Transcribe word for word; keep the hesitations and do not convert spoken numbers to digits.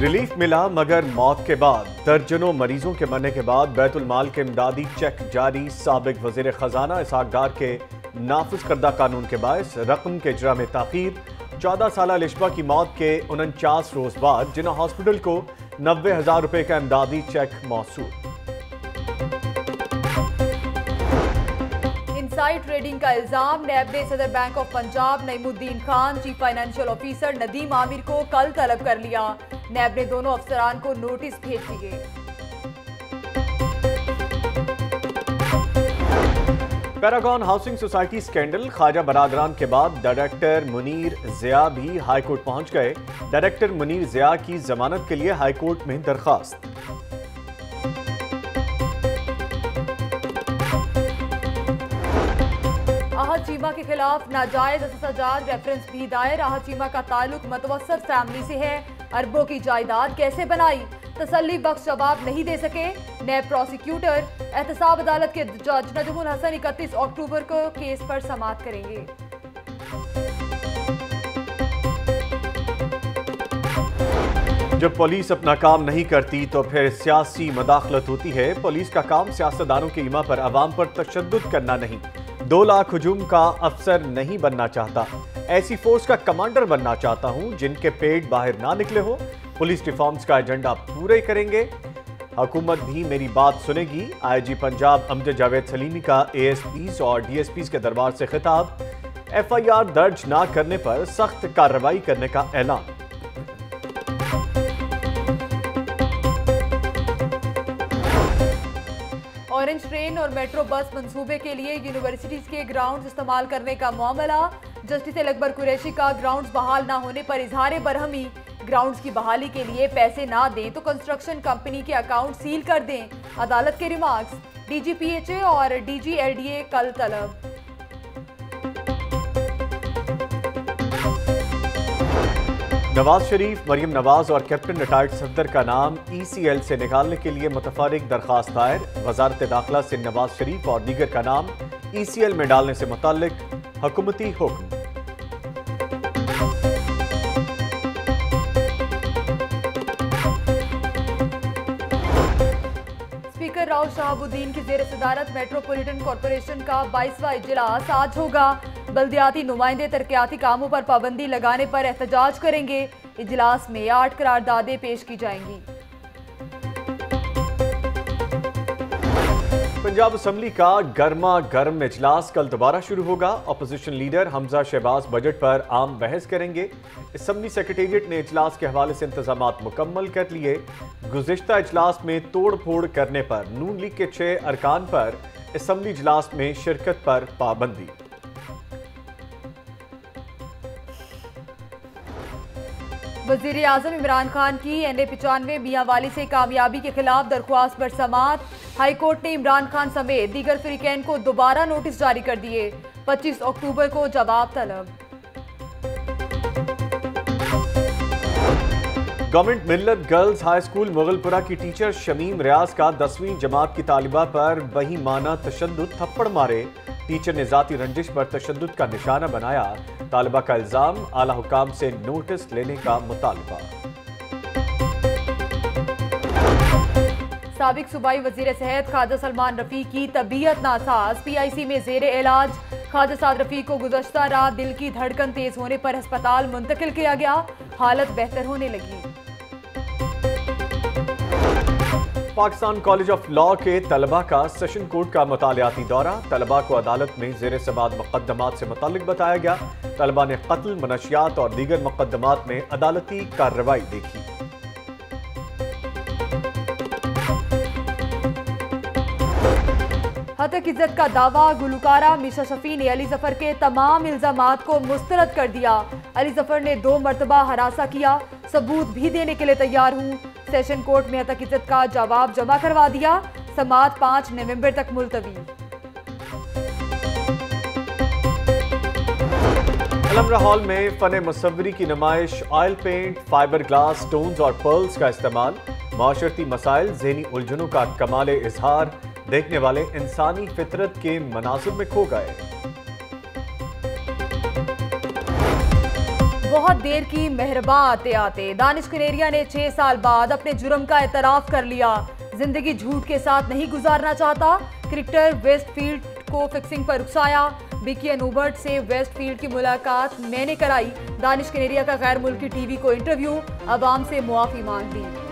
Relief मिला मगर मौत के बाद दर्जनों मरीजों के मरने के बाद बैतुल माल के इमदादी चेक जारी। साबिक वजीर खजाना इसहाक डार के नाफिज करदा कानून के बायस रकम के इजरा में ताखीर। चौदह साल लिशबा की मौत के उनचास रोज बाद जिना हॉस्पिटल को नब्बे हजार रुपए का इमदादी चेक मौसूल। इनसाइड ट्रेडिंग का इल्जाम। नैब ने सदर bank of Punjab Naimuddin Khan, chief financial officer Nadeem Aamir को कल तलब कर लिया। नैब ने दोनों अफसरान को नोटिस भेज दिए। Paragon housing society scandal. Khawaja बरादरान के बाद डायरेक्टर मुनीर जिया भी हाईकोर्ट पहुंच गए। डायरेक्टर मुनीर जिया की जमानत के लिए हाईकोर्ट में दरखास्त। आहत चीमा के खिलाफ नाजायज एहतजाज रेफरेंस भी दायर। आहत चीमा का ताल्लुक मतवसत फैमिली से है। अरबों की जायदाद कैसे बनाई, तसल्ली बख्श जवाब नहीं दे सके। नैब प्रोसिक्यूटर एहतसाब अदालत के जज नजमुल हसन इकतीस अक्टूबर को केस पर समाअत करेंगे। जब पुलिस अपना काम नहीं करती तो फिर सियासी मदाखलत होती है। पुलिस का काम सियासतदानों के ईमा पर अवाम पर तशद्दुद करना नहीं। दो लाख हुजूम का अफसर नहीं बनना चाहता, ऐसी फोर्स का कमांडर बनना चाहता हूं जिनके पेट बाहर ना निकले हो। पुलिस रिफॉर्म्स का एजेंडा पूरे करेंगे। हुकूमत भी मेरी बात सुनेगी। आईजी पंजाब अमजद जावेद सलीमी का एएसपीज और डीएसपीज के दरबार से खिताब। एफआईआर दर्ज ना करने पर सख्त कार्रवाई करने का ऐलान। ऑरेंज ट्रेन और मेट्रो बस मंसूबे के लिए यूनिवर्सिटीज के ग्राउंड्स इस्तेमाल करने का मामला। जस्टिस अकबर कुरैशी का ग्राउंड्स बहाल ना होने पर इजहार बरहमी। ग्राउंड्स की बहाली के लिए पैसे ना दें तो कंस्ट्रक्शन कंपनी के अकाउंट सील कर दें, अदालत के रिमार्क्स। डीजीपीएचए और डीजीएलडीए कल तलब। नवाज शरीफ, मरियम नवाज और कैप्टन रिटायर्ड सफदर का नाम ईसीएल से निकालने के लिए मुतफारिक दरखास्त दायर। वजारत दाखिला से नवाज शरीफ और दीगर का नाम ईसीएल में डालने से मुताल्लिक हुकूमती हुक्म। स्पीकर राव शहाबुद्दीन की जेर सदारत मेट्रोपॉलिटन कॉरपोरेशन का बाईसवां इजलास आज होगा। बल्दियाती नुमाइंदे तरक्याती कामों पर पाबंदी लगाने पर एहतजाज करेंगे। इजलास में आठ करारदादें पेश की जाएंगी। पंजाब असेंबली का गर्मा गर्म इजलास कल दोबारा शुरू होगा। Opposition leader Hamza Shahbaz budget पर आम बहस करेंगे। असेंबली सेक्रेटेरिएट ने इजलास के हवाले से इंतजामात मुकम्मल कर लिए। गुज़िश्ता इजलास में तोड़ फोड़ करने पर नून लीग के छह अरकान पर असेंबली इजलास में शिरकत पर पाबंदी। वज़ीर आज़म इमरान खान की एन ए पिचानवे मियाँ वाली से कामयाबी के खिलाफ दरख्वास्त पर समाअत। हाई कोर्ट ने इमरान खान समेत दीगर फरीकैन को दोबारा नोटिस जारी कर दिए। पच्चीस अक्टूबर को जवाब तलब। गवर्नमेंट मिल्लत गर्ल्स हाई स्कूल मुगलपुरा की टीचर शमीम रियाज का दसवीं जमात की तालिबा पर बहीमाना तशद्दुद, थप्पड़ मारे। टीचर ने जाती रंजिश पर तशद्दुद का निशाना बनाया। तालिबा का इल्जाम, आला हुकाम से नोटिस लेने का मुतालबा। साबिक सूबाई वजीर सेहत ख्वाजा सलमान रफीक की तबीयत नासाज। पीआईसी में जेर इलाज। ख्वाजा साद रफीक को गुज़श्ता रात दिल की धड़कन तेज होने पर अस्पताल मुंतकिल किया गया। हालत बेहतर होने लगी। पाकिस्तान कॉलेज ऑफ लॉ के तलबा का सेशन कोर्ट का मुतालियाती दौरा। तलबा को अदालत में ज़ेर समाअत मुकद्दमात से मुताल्लिक बताया गया। तलबा ने कत्ल, मनशियात और दीगर मुकद्दमात में अदालती कार्रवाई देखी। हतक इज्जत का दावा। गुलकारा मिशा शफी ने अली जफर के तमाम इल्जामात को मुस्तरद कर दिया। अली जफर ने दो मरतबा हरासा किया, सबूत भी देने के लिए तैयार हूँ। सेशन कोर्ट में हतक इज्जत का जवाब जमा करवा दिया। समाअत पाँच नवंबर तक मुलतवी। अलमरा हॉल में फन मुसव्वरी की नुमाइश। Oil paint, fibre glass, stones और पर्ल्स का इस्तेमाल। माशरती मसाइल, ज़हनी उलझनों का कमाले इजहार। देखने वाले इंसानी फितरत के मनासिब में खो गए। बहुत देर की मेहरबा आते आते दानिश कनेरिया ने छह साल बाद अपने जुर्म का एतराफ कर लिया। जिंदगी झूठ के साथ नहीं गुजारना चाहता। क्रिकेटर वेस्टफील्ड को फिक्सिंग पर उकसाया। बिकी अनूबर्ट से वेस्टफील्ड की मुलाकात मैंने कराई। दानिश कनेरिया का गैर मुल्की टीवी को इंटरव्यू। अवाम से मुआफी मांग ली।